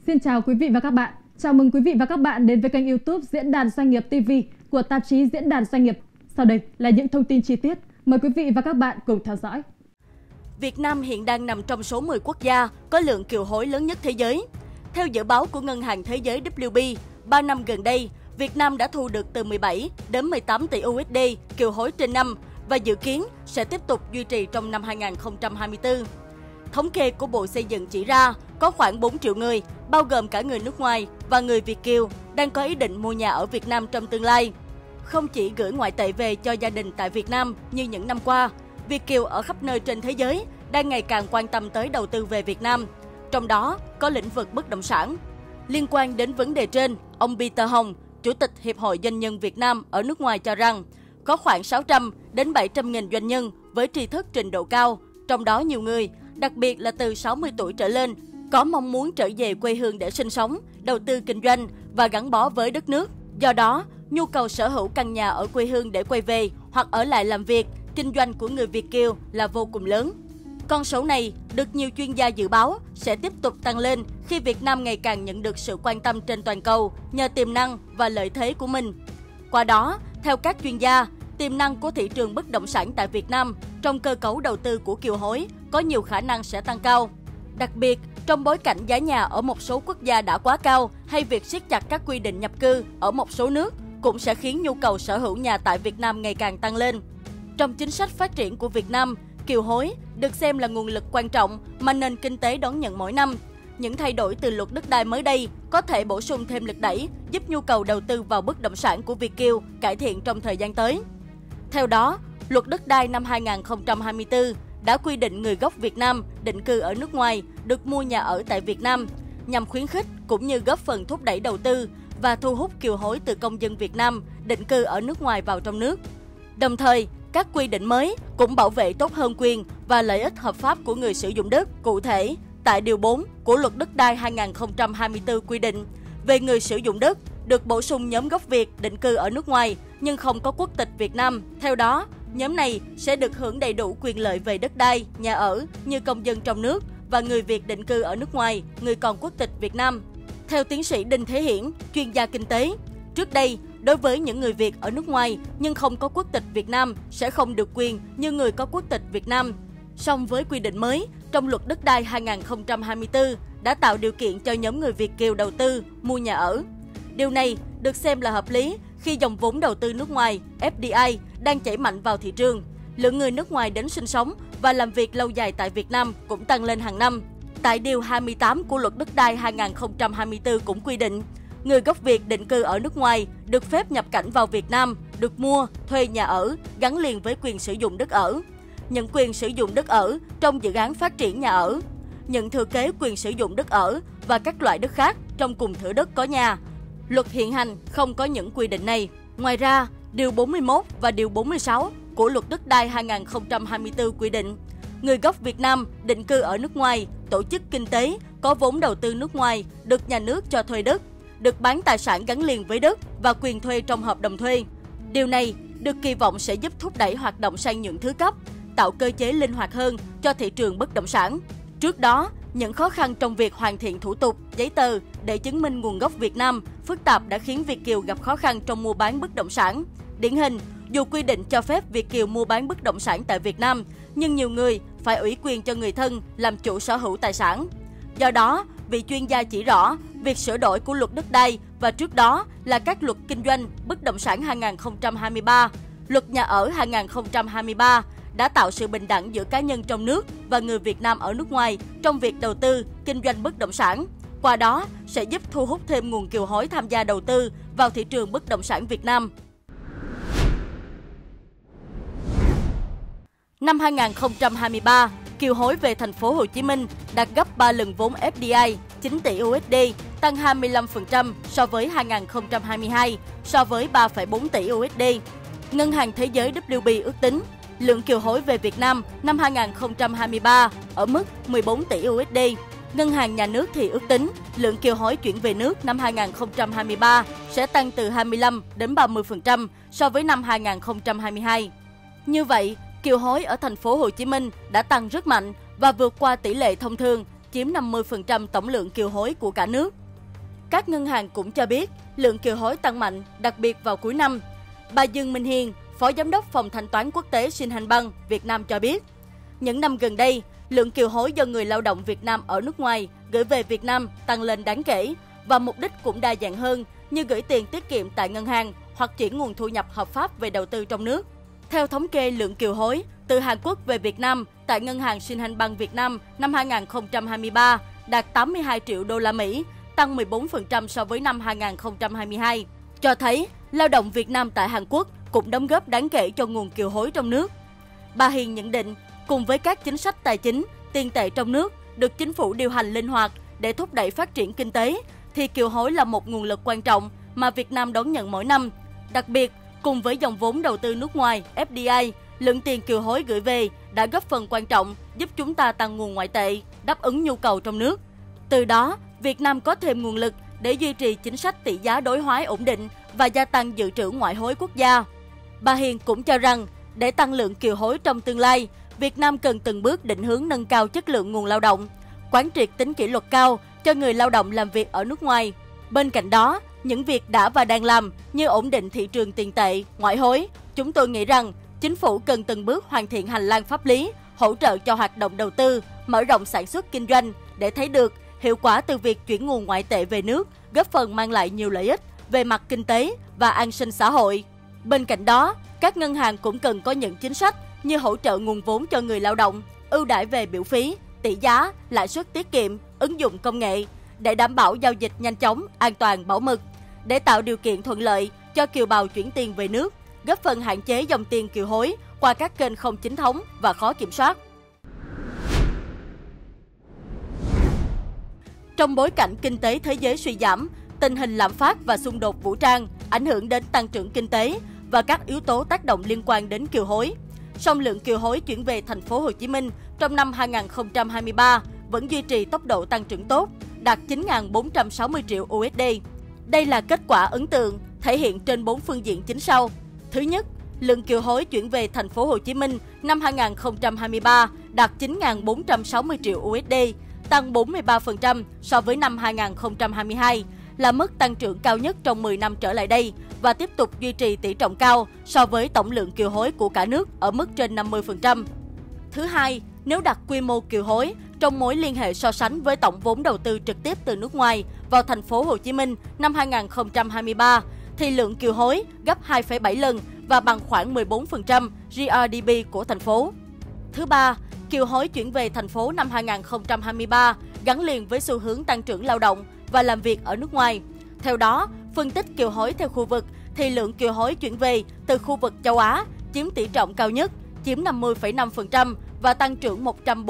Xin chào quý vị và các bạn. Chào mừng quý vị và các bạn đến với kênh YouTube Diễn đàn Doanh nghiệp TV của tạp chí Diễn đàn Doanh nghiệp. Sau đây là những thông tin chi tiết. Mời quý vị và các bạn cùng theo dõi. Việt Nam hiện đang nằm trong số 10 quốc gia có lượng kiều hối lớn nhất thế giới. Theo dự báo của Ngân hàng Thế giới WB, 3 năm gần đây, Việt Nam đã thu được từ 17 đến 18 tỷ USD kiều hối trên năm và dự kiến sẽ tiếp tục duy trì trong năm 2024. Thống kê của Bộ Xây dựng chỉ ra có khoảng 4 triệu người, bao gồm cả người nước ngoài và người Việt kiều, đang có ý định mua nhà ở Việt Nam trong tương lai. Không chỉ gửi ngoại tệ về cho gia đình tại Việt Nam như những năm qua, Việt kiều ở khắp nơi trên thế giới đang ngày càng quan tâm tới đầu tư về Việt Nam, trong đó có lĩnh vực bất động sản. Liên quan đến vấn đề trên, ông Peter Hồng, Chủ tịch Hiệp hội Doanh nhân Việt Nam ở nước ngoài cho rằng có khoảng 600 đến 700 nghìn doanh nhân với tri thức trình độ cao, trong đó nhiều người, đặc biệt là từ 60 tuổi trở lên, có mong muốn trở về quê hương để sinh sống, đầu tư kinh doanh và gắn bó với đất nước. Do đó, nhu cầu sở hữu căn nhà ở quê hương để quay về hoặc ở lại làm việc, kinh doanh của người Việt kiều là vô cùng lớn. Con số này được nhiều chuyên gia dự báo sẽ tiếp tục tăng lên khi Việt Nam ngày càng nhận được sự quan tâm trên toàn cầu nhờ tiềm năng và lợi thế của mình. Qua đó, theo các chuyên gia, tiềm năng của thị trường bất động sản tại Việt Nam trong cơ cấu đầu tư của kiều hối có nhiều khả năng sẽ tăng cao. Đặc biệt, trong bối cảnh giá nhà ở một số quốc gia đã quá cao hay việc siết chặt các quy định nhập cư ở một số nước cũng sẽ khiến nhu cầu sở hữu nhà tại Việt Nam ngày càng tăng lên. Trong chính sách phát triển của Việt Nam, kiều hối được xem là nguồn lực quan trọng mà nền kinh tế đón nhận mỗi năm. Những thay đổi từ luật đất đai mới đây có thể bổ sung thêm lực đẩy, giúp nhu cầu đầu tư vào bất động sản của Việt kiều cải thiện trong thời gian tới. Theo đó, luật đất đai năm 2024 đã quy định người gốc Việt Nam định cư ở nước ngoài được mua nhà ở tại Việt Nam, nhằm khuyến khích cũng như góp phần thúc đẩy đầu tư và thu hút kiều hối từ công dân Việt Nam định cư ở nước ngoài vào trong nước. Đồng thời, các quy định mới cũng bảo vệ tốt hơn quyền và lợi ích hợp pháp của người sử dụng đất. Cụ thể, tại Điều 4 của Luật Đất đai 2024 quy định về người sử dụng đất được bổ sung nhóm gốc Việt định cư ở nước ngoài nhưng không có quốc tịch Việt Nam. Theo đó, nhóm này sẽ được hưởng đầy đủ quyền lợi về đất đai, nhà ở như công dân trong nước và người Việt định cư ở nước ngoài, người còn quốc tịch Việt Nam. Theo tiến sĩ Đinh Thế Hiển, chuyên gia kinh tế, trước đây, đối với những người Việt ở nước ngoài nhưng không có quốc tịch Việt Nam sẽ không được quyền như người có quốc tịch Việt Nam. Song với quy định mới, trong Luật Đất đai 2024 đã tạo điều kiện cho nhóm người Việt kiều đầu tư, mua nhà ở. Điều này được xem là hợp lý khi dòng vốn đầu tư nước ngoài FDI đang chảy mạnh vào thị trường. Lượng người nước ngoài đến sinh sống và làm việc lâu dài tại Việt Nam cũng tăng lên hàng năm. Tại Điều 28 của Luật Đất đai 2024 cũng quy định, người gốc Việt định cư ở nước ngoài được phép nhập cảnh vào Việt Nam, được mua, thuê nhà ở, gắn liền với quyền sử dụng đất ở. Nhận quyền sử dụng đất ở trong dự án phát triển nhà ở. Nhận thừa kế quyền sử dụng đất ở và các loại đất khác trong cùng thửa đất có nhà. Luật hiện hành không có những quy định này. Ngoài ra, Điều 41 và Điều 46 của Luật Đất đai 2024 quy định, người gốc Việt Nam định cư ở nước ngoài, tổ chức kinh tế có vốn đầu tư nước ngoài được nhà nước cho thuê đất, được bán tài sản gắn liền với đất và quyền thuê trong hợp đồng thuê. Điều này được kỳ vọng sẽ giúp thúc đẩy hoạt động sang nhượng thứ cấp, tạo cơ chế linh hoạt hơn cho thị trường bất động sản. Trước đó, những khó khăn trong việc hoàn thiện thủ tục, giấy tờ để chứng minh nguồn gốc Việt Nam phức tạp đã khiến Việt kiều gặp khó khăn trong mua bán bất động sản. Điển hình, dù quy định cho phép Việt kiều mua bán bất động sản tại Việt Nam, nhưng nhiều người phải ủy quyền cho người thân làm chủ sở hữu tài sản. Do đó, vị chuyên gia chỉ rõ, việc sửa đổi của Luật Đất đai và trước đó là các luật kinh doanh bất động sản 2023, Luật nhà ở 2023 đã tạo sự bình đẳng giữa cá nhân trong nước và người Việt Nam ở nước ngoài trong việc đầu tư, kinh doanh bất động sản. Qua đó sẽ giúp thu hút thêm nguồn kiều hối tham gia đầu tư vào thị trường bất động sản Việt Nam. Năm 2023, kiều hối về thành phố Hồ Chí Minh đạt gấp 3 lần vốn FDI, 9 tỷ USD, tăng 25% so với 2022, so với 3,4 tỷ USD. Ngân hàng Thế giới WB ước tính lượng kiều hối về Việt Nam năm 2023 ở mức 14 tỷ USD. Ngân hàng Nhà nước thì ước tính lượng kiều hối chuyển về nước năm 2023 sẽ tăng từ 25 đến 30% so với năm 2022. Như vậy, kiều hối ở thành phố Hồ Chí Minh đã tăng rất mạnh và vượt qua tỷ lệ thông thường chiếm 50% tổng lượng kiều hối của cả nước. Các ngân hàng cũng cho biết lượng kiều hối tăng mạnh, đặc biệt vào cuối năm. Bà Dương Minh Hiên, Phó Giám đốc Phòng Thanh toán Quốc tế Shinhan Việt Nam cho biết, những năm gần đây, lượng kiều hối do người lao động Việt Nam ở nước ngoài gửi về Việt Nam tăng lên đáng kể và mục đích cũng đa dạng hơn như gửi tiền tiết kiệm tại ngân hàng hoặc chuyển nguồn thu nhập hợp pháp về đầu tư trong nước. Theo thống kê lượng kiều hối từ Hàn Quốc về Việt Nam tại ngân hàng Shinhan Việt Nam năm 2023 đạt 82 triệu đô la Mỹ, tăng 14% so với năm 2022, cho thấy lao động Việt Nam tại Hàn Quốc cũng đóng góp đáng kể cho nguồn kiều hối trong nước. Bà Hiền nhận định, cùng với các chính sách tài chính, tiền tệ trong nước được chính phủ điều hành linh hoạt để thúc đẩy phát triển kinh tế, thì kiều hối là một nguồn lực quan trọng mà Việt Nam đón nhận mỗi năm. Đặc biệt, cùng với dòng vốn đầu tư nước ngoài FDI, lượng tiền kiều hối gửi về đã góp phần quan trọng giúp chúng ta tăng nguồn ngoại tệ, đáp ứng nhu cầu trong nước. Từ đó, Việt Nam có thêm nguồn lực để duy trì chính sách tỷ giá đối hóa ổn định và gia tăng dự trữ ngoại hối quốc gia. Bà Hiền cũng cho rằng, để tăng lượng kiều hối trong tương lai, Việt Nam cần từng bước định hướng nâng cao chất lượng nguồn lao động, quán triệt tính kỷ luật cao cho người lao động làm việc ở nước ngoài. Bên cạnh đó, những việc đã và đang làm như ổn định thị trường tiền tệ, ngoại hối, chúng tôi nghĩ rằng chính phủ cần từng bước hoàn thiện hành lang pháp lý, hỗ trợ cho hoạt động đầu tư, mở rộng sản xuất kinh doanh để thấy được hiệu quả từ việc chuyển nguồn ngoại tệ về nước, góp phần mang lại nhiều lợi ích về mặt kinh tế và an sinh xã hội. Bên cạnh đó, các ngân hàng cũng cần có những chính sách như hỗ trợ nguồn vốn cho người lao động, ưu đãi về biểu phí, tỷ giá, lãi suất tiết kiệm, ứng dụng công nghệ để đảm bảo giao dịch nhanh chóng, an toàn, bảo mật, để tạo điều kiện thuận lợi cho kiều bào chuyển tiền về nước, góp phần hạn chế dòng tiền kiều hối qua các kênh không chính thống và khó kiểm soát. Trong bối cảnh kinh tế thế giới suy giảm, tình hình lạm phát và xung đột vũ trang ảnh hưởng đến tăng trưởng kinh tế và các yếu tố tác động liên quan đến kiều hối, song lượng kiều hối chuyển về thành phố Hồ Chí Minh trong năm 2023 vẫn duy trì tốc độ tăng trưởng tốt, đạt 9.460 triệu USD. Đây là kết quả ấn tượng, thể hiện trên 4 phương diện chính sau. Thứ nhất, lượng kiều hối chuyển về thành phố Hồ Chí Minh năm 2023 đạt 9.460 triệu USD, tăng 43% so với năm 2022, là mức tăng trưởng cao nhất trong 10 năm trở lại đây và tiếp tục duy trì tỷ trọng cao so với tổng lượng kiều hối của cả nước ở mức trên 50%. Thứ hai, nếu đặt quy mô kiều hối trong mối liên hệ so sánh với tổng vốn đầu tư trực tiếp từ nước ngoài vào thành phố Hồ Chí Minh năm 2023, thì lượng kiều hối gấp 2,7 lần và bằng khoảng 14% GRDP của thành phố. Thứ ba, kiều hối chuyển về thành phố năm 2023 gắn liền với xu hướng tăng trưởng lao động và làm việc ở nước ngoài. Theo đó, phân tích kiều hối theo khu vực thì lượng kiều hối chuyển về từ khu vực châu Á chiếm tỷ trọng cao nhất, chiếm 50,5% và tăng trưởng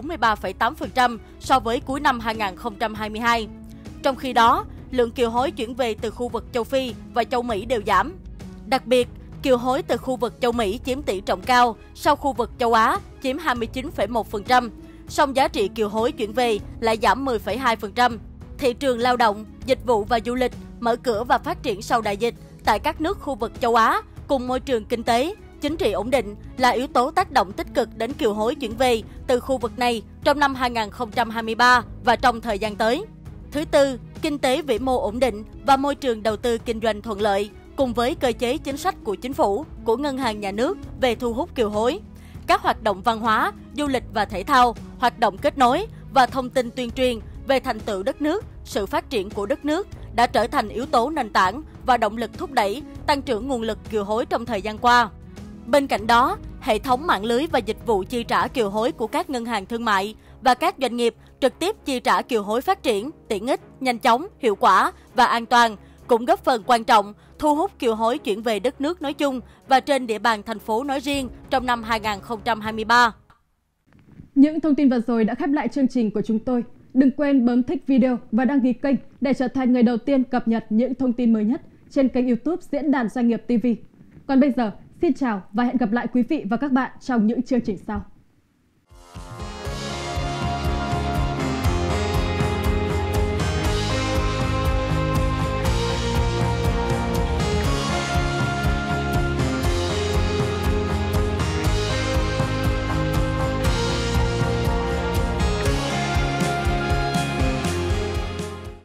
143,8% so với cuối năm 2022. Trong khi đó, lượng kiều hối chuyển về từ khu vực châu Phi và châu Mỹ đều giảm. Đặc biệt, kiều hối từ khu vực châu Mỹ chiếm tỷ trọng cao sau khu vực châu Á chiếm 29,1%, song giá trị kiều hối chuyển về lại giảm 10,2%. Thị trường lao động, dịch vụ và du lịch mở cửa và phát triển sau đại dịch tại các nước khu vực châu Á cùng môi trường kinh tế, chính trị ổn định là yếu tố tác động tích cực đến kiều hối chuyển về từ khu vực này trong năm 2023 và trong thời gian tới. Thứ tư, kinh tế vĩ mô ổn định và môi trường đầu tư kinh doanh thuận lợi cùng với cơ chế chính sách của chính phủ, của ngân hàng nhà nước về thu hút kiều hối. Các hoạt động văn hóa, du lịch và thể thao, hoạt động kết nối và thông tin tuyên truyền về thành tựu đất nước, sự phát triển của đất nước đã trở thành yếu tố nền tảng và động lực thúc đẩy tăng trưởng nguồn lực kiều hối trong thời gian qua. Bên cạnh đó, hệ thống mạng lưới và dịch vụ chi trả kiều hối của các ngân hàng thương mại và các doanh nghiệp trực tiếp chi trả kiều hối phát triển, tiện ích, nhanh chóng, hiệu quả và an toàn cũng góp phần quan trọng thu hút kiều hối chuyển về đất nước nói chung và trên địa bàn thành phố nói riêng trong năm 2023. Những thông tin vừa rồi đã khép lại chương trình của chúng tôi. Đừng quên bấm thích video và đăng ký kênh để trở thành người đầu tiên cập nhật những thông tin mới nhất trên kênh YouTube Diễn đàn Doanh nghiệp TV. Còn bây giờ, xin chào và hẹn gặp lại quý vị và các bạn trong những chương trình sau.